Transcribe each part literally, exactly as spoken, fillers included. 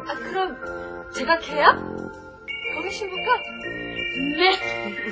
아, 그럼 제가 개야? 거기 신부가? 네.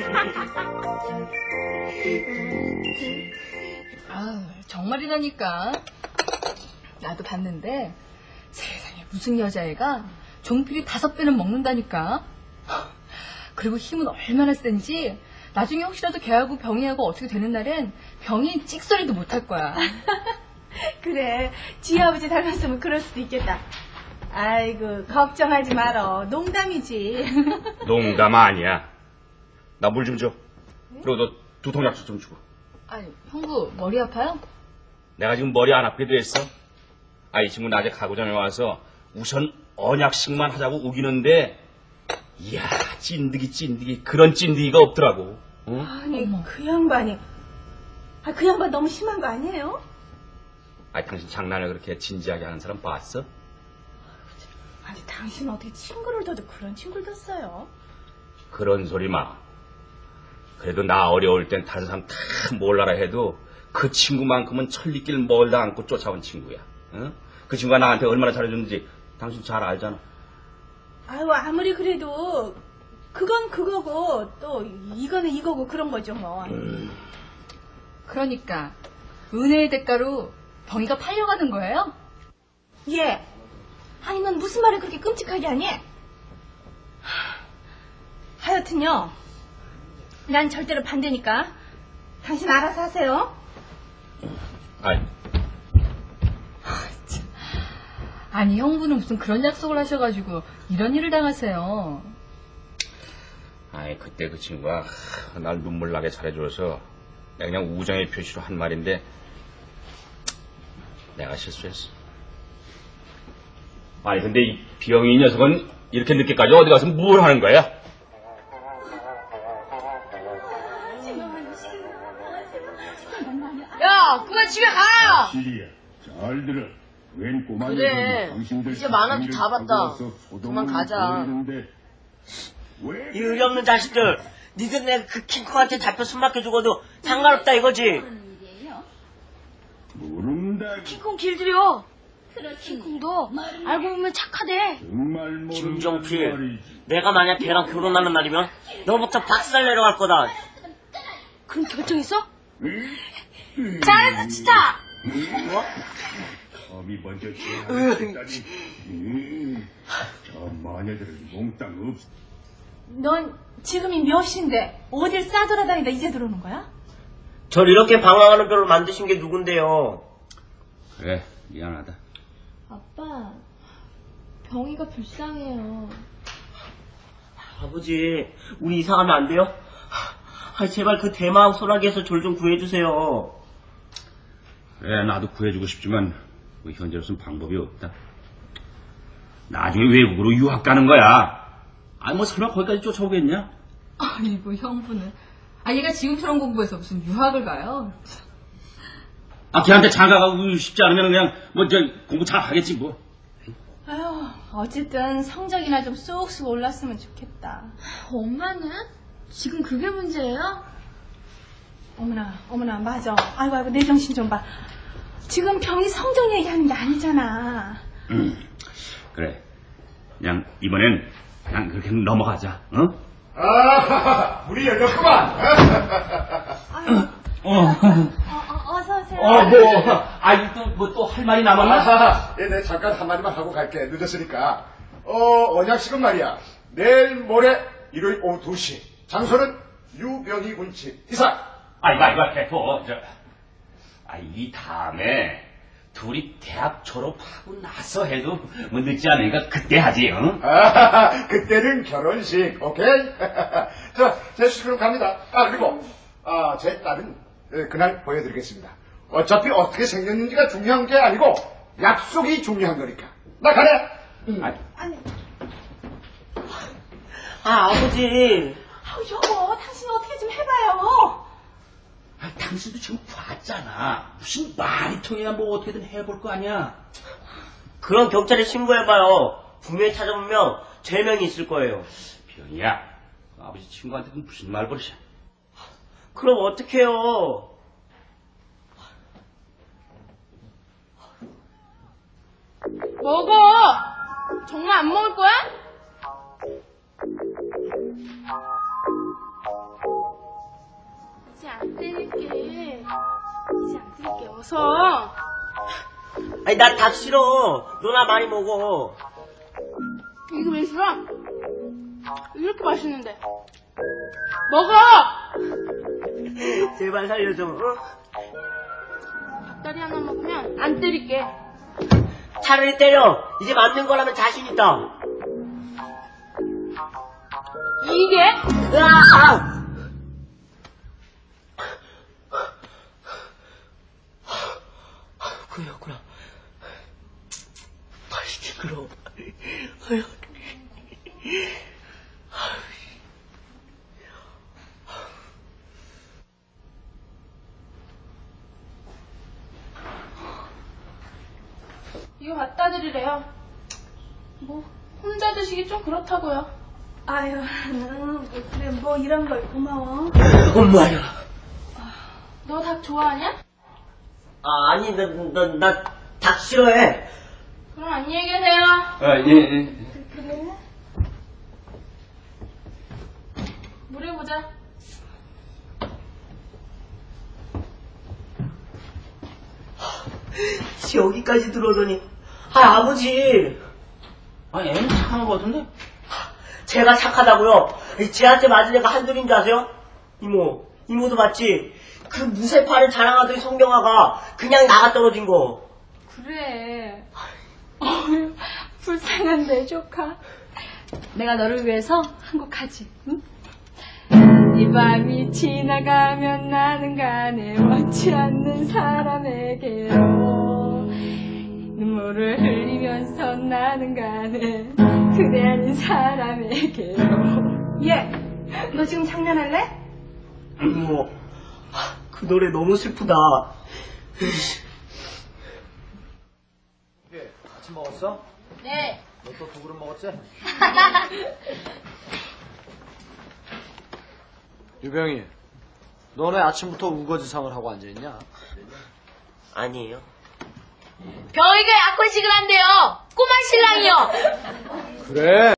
아, 정말이라니까. 나도 봤는데 세상에 무슨 여자애가 종필이 다섯 배는 먹는다니까. 그리고 힘은 얼마나 센지 나중에 혹시라도 걔하고 병이하고 어떻게 되는 날엔 병이 찍소리도 못할 거야. 그래, 지희 아버지 닮았으면 그럴 수도 있겠다. 아이고, 걱정하지 말어. 농담이지. 농담 아니야. 나 물 좀 줘. 그리고 너 두통약수 좀 주고. 아니, 형부 머리 아파요? 내가 지금 머리 안 아프게 됐어. 아, 이 친구 낮에 가구 전에 와서 우선 언약식만 하자고 우기는데, 이야, 찐득이 찐득이 그런 찐득이가 없더라고. 응? 아니, 어머. 그 양반이, 아, 그 양반 너무 심한 거 아니에요? 아, 당신 장난을 그렇게 진지하게 하는 사람 봤어? 아니, 당신 어떻게 친구를 둬도 그런 친구를 뒀어요? 그런 소리 마. 그래도 나 어려울 땐 다른 사람 다 몰라라 해도 그 친구만큼은 천리길 멀다 않고 쫓아온 친구야. 응? 그 친구가 나한테 얼마나 잘해줬는지 당신 잘 알잖아. 아유, 아무리 그래도 그건 그거고 또 이거는 이거고 그런 거죠 뭐. 음. 그러니까 은혜의 대가로 병이가 팔려가는 거예요? 예. 아니, 넌 무슨 말을 그렇게 끔찍하게 하니? 하여튼요, 난 절대로 반대니까 당신 알아서 하세요. 아이. 아니, 형부는 무슨 그런 약속을 하셔가지고 이런 일을 당하세요. 아이, 그때 그 친구가 날 눈물 나게 잘해줘서 내가 그냥 우정의 표시로 한 말인데 내가 실수했어. 아니, 근데 이 비영이 이 녀석은 이렇게 늦게까지 어디 가서 뭘 하는 거야? 야, 그만 집에 가! 시리야, 잘 들어. 웬 꼬마 그래, 이제 만화도 다 봤다. 그만 가자. 이 의리 없는 자식들, 니들 내가 그 킹콩한테 잡혀 숨막혀 죽어도 상관없다 이거지. 모른다. 킹콩 길들여. 킹콩도 알고 보면 착하대. 김종필, 내가 만약 걔랑 결혼하는 날이면 너부터 박살 내려갈 거다. 그럼 결정했어? 잘했어, 진짜. 뭐? 감히 먼저 지나가겠다니. 저 마녀들은 몽땅 없. 넌 지금이 몇 시인데 어딜 싸돌아다니다 이제 들어오는 거야? 절 이렇게 방황하는 별로 만드신 게 누군데요? 그래, 미안하다. 아빠, 병이가 불쌍해요. 아버지, 우리 이사가면 안 돼요? 아, 제발 그 대마왕 소나기에서 절 좀 구해주세요. 그래, 나도 구해주고 싶지만 뭐 현재로서는 방법이 없다. 나중에 외국으로 유학 가는 거야. 아니, 뭐 설마 거기까지 쫓아오겠냐? 아이고, 형부는. 아, 얘가 지금처럼 공부해서 무슨 유학을 가요? 아, 걔한테 장가가고 싶지 않으면 그냥 뭐 저 공부 잘 하겠지 뭐. 아유, 어쨌든 성적이나 좀 쑥쑥 올랐으면 좋겠다. 엄마는? 지금 그게 문제예요? 어머나, 어머나, 맞아. 아이고, 아이고, 내 정신 좀 봐. 지금 병이 성적 얘기하는 게 아니잖아. 음, 그래. 그냥 이번엔 그냥 그렇게 넘어가자. 어? 아, 우리 열렸구만. 어. 어, 어, 어서 오세요. 어, 뭐, 아이, 또, 뭐, 또 할 말이 남았나? 아, 예, 내 잠깐 한마디만 하고 갈게. 늦었으니까. 어, 언약식은 말이야. 내일 모레 일요일 오후 두 시. 장소는 유병희 군집. 이상. 아이고, 아이고, 됐고, 저. 아, 이 다음에 둘이 대학 졸업하고 나서 해도 뭐 늦지 않으니까 그때 하지, 응? 아, 그때는 결혼식, 오케이? 자, 제 수술로 갑니다. 아, 그리고, 아, 제 딸은 예, 그날 보여드리겠습니다. 어차피 어떻게 생겼는지가 중요한 게 아니고 약속이 중요한 거니까. 나 가네. 음. 아니. 아니. 아, 아버지. 아우, 여보, 당신 어떻게 좀 해봐요. 아, 당신도 지금 봤잖아. 무슨 말이 통해야 뭐 어떻게든 해볼 거 아니야. 그럼 경찰에 신고해봐요. 분명히 찾아보면 죄명이 있을 거예요. 병이야. 아버지 친구한테 무슨 말버릇이야. 그럼 어떡해요? 먹어! 정말 안 먹을 거야? 이제 안 때릴게. 이제 안 때릴게. 어서. 아니, 나 닭 싫어. 너나 많이 먹어. 이거 왜 싫어? 이렇게 맛있는데. 먹어! 제발 살려줘. 응? 닭다리 하나 먹으면 안 때릴게. 차라리 때려. 이제 맞는 거라면 자신 있다. 이게? 으아! 그렇구나. 아, 시끄러워. 이거 갖다 드리래요. 뭐 혼자 드시기 좀 그렇다고요. 아유, 뭐 그래 뭐 이런 걸 고마워. 엄마야. 너 닭 좋아하냐? 아, 아니, 나, 나, 나, 닭 싫어해. 그럼 안녕히 계세요. 아, 예, 예. 그래? 물에 보자. 여기까지 들어오더니. 아, 아버지. 아, 애는 착한 거 같은데? 제가 착하다고요? 쟤한테 맞은 애가 한둘인 줄 아세요? 이모, 이모도 봤지? 그 무쇠팔을 자랑하던 성경아가 그냥 나가 떨어진 거. 그래. 어휴, 불쌍한 내 조카. 내가 너를 위해서 한 곡 하지. 응? 이 밤이 지나가면 나는 가네 원치 않는 사람에게로 눈물을 흘리면서 나는 가네 그대 아닌 사람에게로. 얘, 너 지금 장난할래? 이모, 그 노래 너무 슬프다. 예, 아침 먹었어? 네. 너 또 두 그릇 먹었지? 유병이, 너네 아침부터 우거지상을 하고 앉아있냐? 아니에요. 병이가 약혼식을 한대요. 꼬마 신랑이요. 그래.